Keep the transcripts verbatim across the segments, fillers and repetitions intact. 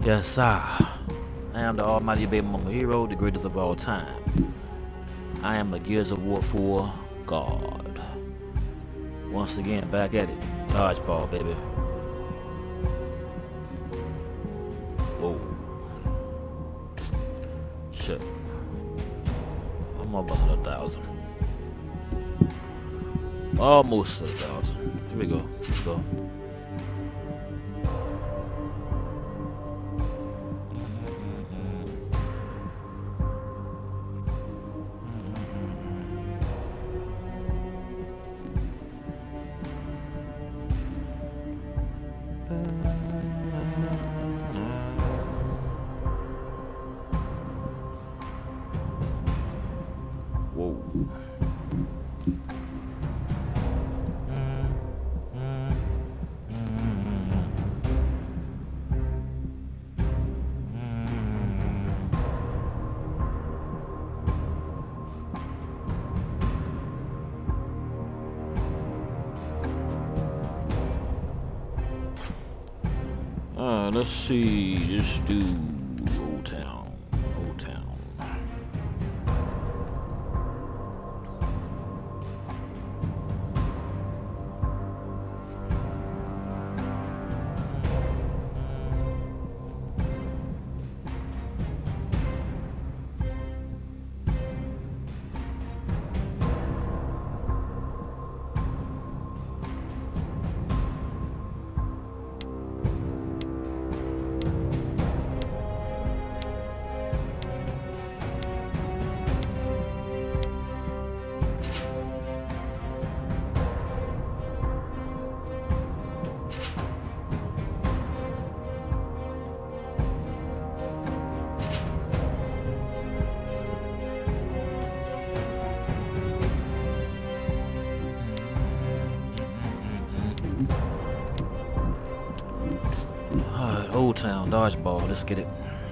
Yes, sir. I am the almighty baby mama hero, the greatest of all time. I am a Gears of War four God. Once again, back at it. Dodgeball, baby. Whoa. Shit. I'm almost at a thousand. Almost at a thousand. Here we go. Let's go. Whoa. Uh, let's see. Let's do Old Town. Old Town. Alright, Old Town, Dodgeball, let's get it.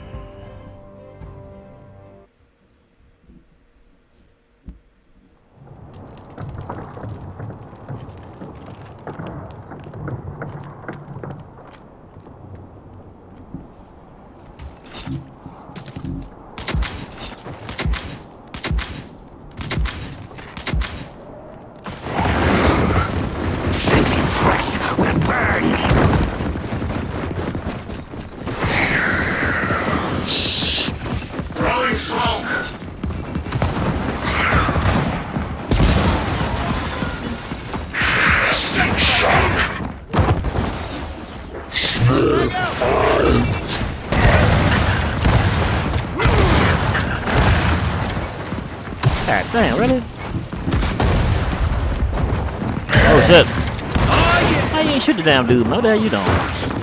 God damn, really? Oh shit. How you ain't shoot the damn dude, man? What the hell you doing?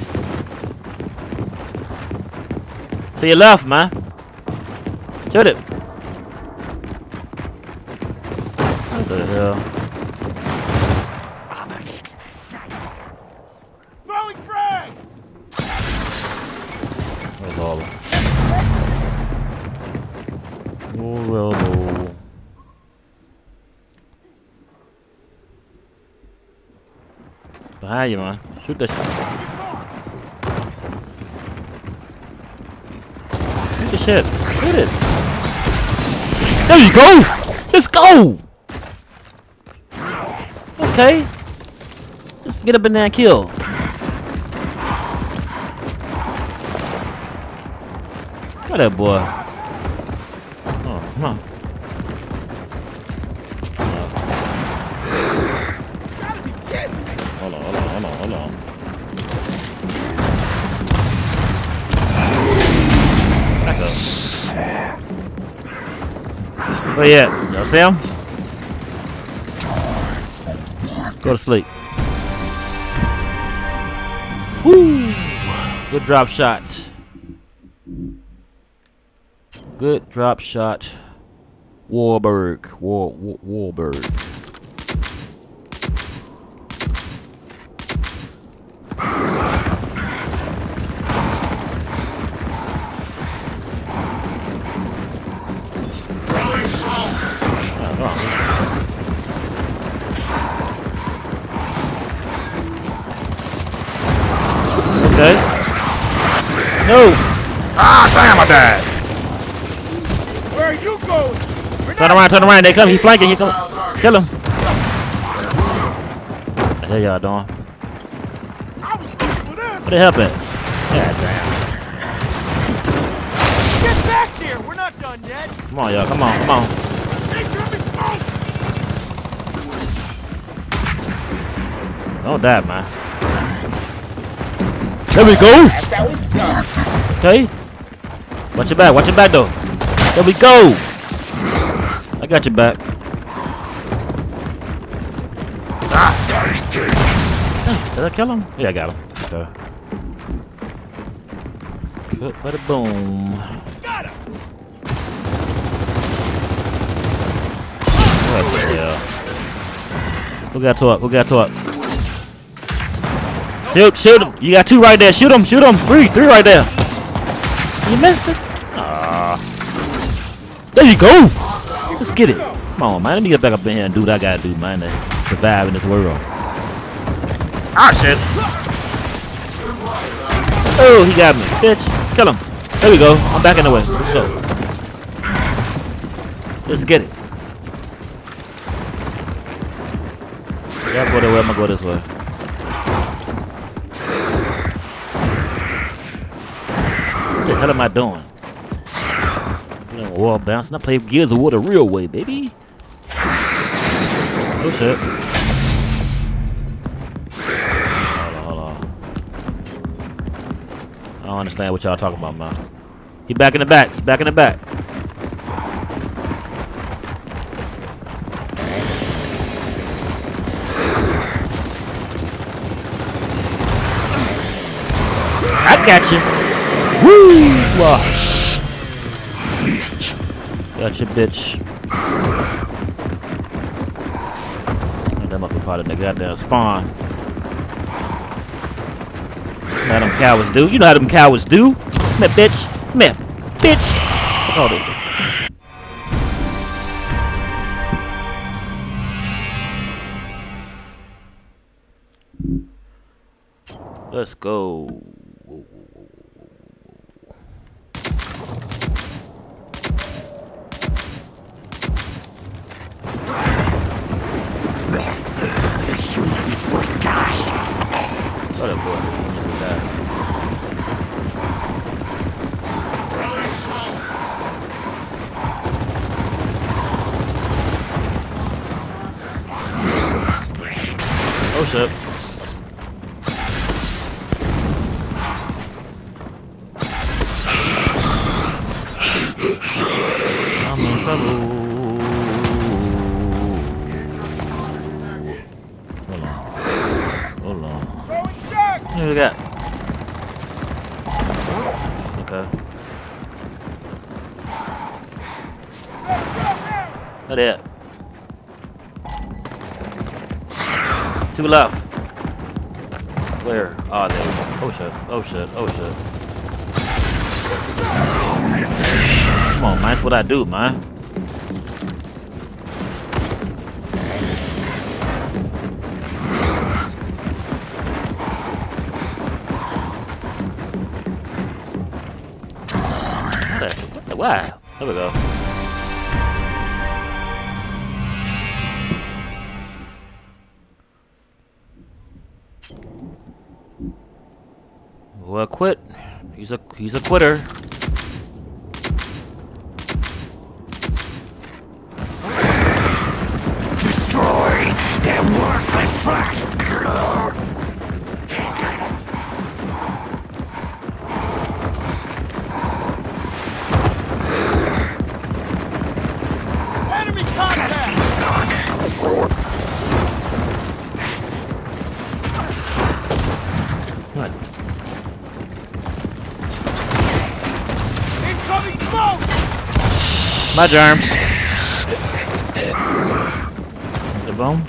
To your left, man. Shoot it. What the hell? Throwing frag! That's all. Oh, well, oh. Behind you, man. Shoot that shit. Shoot the shit. Shoot it. There you go! Let's go! Okay. Just get up in there and kill. Look at that boy. Oh, come on. Hold on, hold on, hold on, hold on. Back up. Where you at? Y'all see him? Go to sleep. Woo! Good drop shot. Good drop shot. Warburg. War, War Warburg. Okay. No! Ah, damn, I died. Where are you going? Turn around, turn around. They come. He flanking. He come. Kill him. What the hell y'all doing? I was looking for this. Where the hell at? God damn. Get back here. We're not done yet. Come on, y'all. Come on, come on. Don't die, man. There we go. Okay. Watch your back. Watch your back, though. There we go. I got your back. Ah. Did I kill him? Yeah, I got him. Okay. Good, bada boom. Got him. What the hell? Who got to up? Who got to up? Shoot, shoot him. You got two right there. Shoot him, shoot him. Three, three right there. You missed it. Ah. There you go. Let's get it. Come on, man. Let me get back up in here and do what I gotta do, man, to survive in this world. Ah, shit. Oh, he got me. Bitch. Kill him. There we go. I'm back in the way. Let's go. Let's get it. Y'all go that way. I'm gonna go this way. What the hell am I doing? You know, wall bouncing. I play Gears of War the real way, baby. Oh shit. Hold on, hold on. I don't understand what y'all talking about, man. He back in the back. He back in the back. I got you. Woo! Wow. Got you, bitch. That must be part of the goddamn spawn. You know how them cowards do. You know how them cowards do. Come here, bitch. Come here, bitch. Hold it. Let's go. What up, boy? Oh shit. I'm in trouble. Hold on. Hold on. What do we got? Okay. Look at that. Two left. Where are they? Oh shit. Oh shit. Oh shit. Come on, man. That's what I do, man. Wow. There we go. Well, quit. He's a he's a quitter. Destroy that worthless flash. Enemy contact. What? Incoming smoke. My germs. The bomb.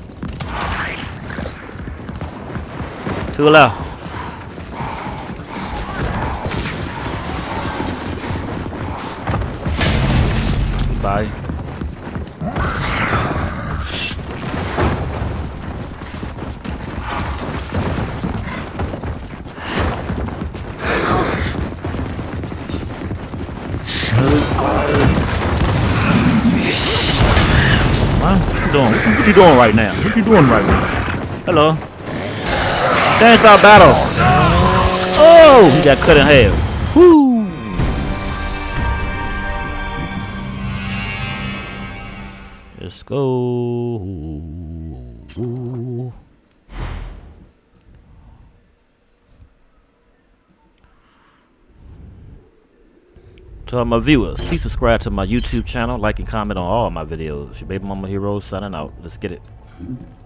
Too low. Bye. Huh? What you doing? What you doing right now? What you doing right now? Hello. Dance our battle. Oh, he got cut in half. Woo. Let's go. To all my viewers, please subscribe to my YouTube channel, like and comment on all my videos. Your baby mama hero signing out. Let's get it.